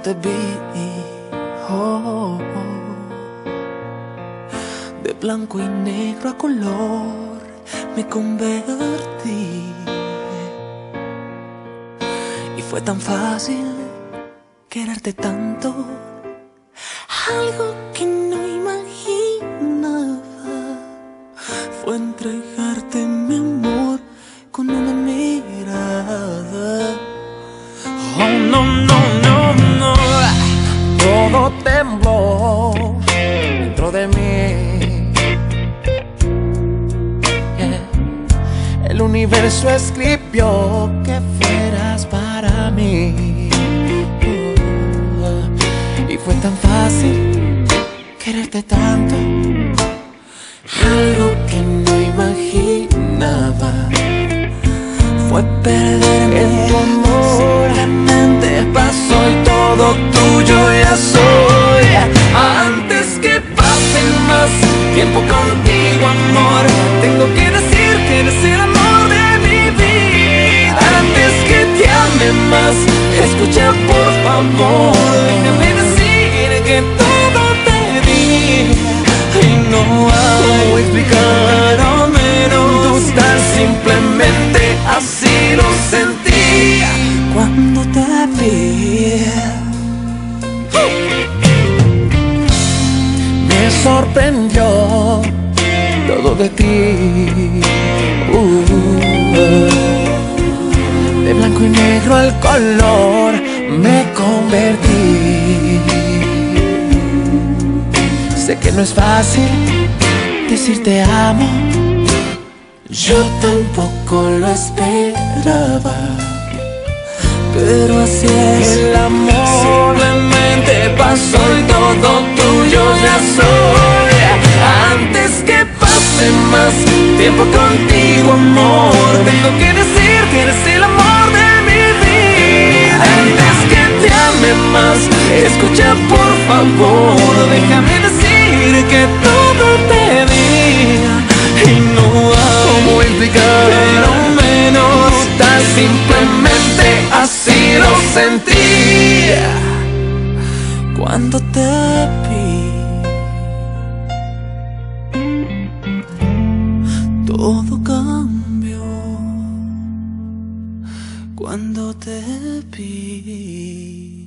te vi, oh, de blanco y negro a color me convertí. Y fue tan fácil quererte tanto, algo que no imaginaba fue entregarte mi amor con una mirada. Oh, no, no, no, no. Todo tembló dentro de mí. Yeah. El universo escribió que fueras para mí. Y fue tan fácil quererte tanto, algo que no imaginaba fue perderme en tu amor. Simplemente pasó y todo tuyo ya soy. Antes que pase más tiempo contigo, amor, tengo que decir que eres el amor de mi vida. Antes que te ame más, escucha por favor, déjame decir que todo te di. Y no hay cómo explicar o menos dudar, simplemente así lo sentí cuando te vi. me sorprendió todo de ti. De blanco y negro al color me convertí. Sé que no es fácil decir te amo, Yo tampoco lo esperaba, pero así es el amor. Simplemente pasó y todo tuyo ya soy. Antes que pase más tiempo contigo, amor, tengo que decir que eres el amor de mi vida. Antes que te ame más, escucha por favor, déjame decir que todo te diga. Y no hay ¿Cómo explicar? pero menos tan simplemente así lo sentí cuando te vi. Todo cambió cuando te vi.